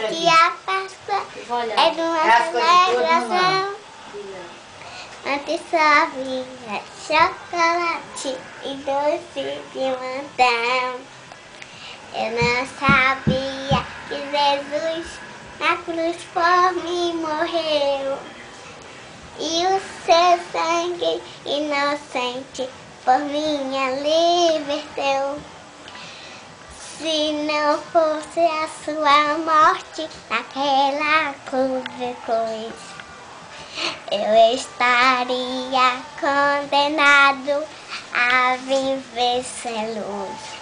que a Páscoa é de uma celebração. Antes só havia chocolate e doce de montão. Eu não sabia que Jesus na cruz por mim morreu. E o seu sangue inocente por minha libertou. Se não fosse a sua morte naquela cruz, eu estaria condenado a viver sem luz.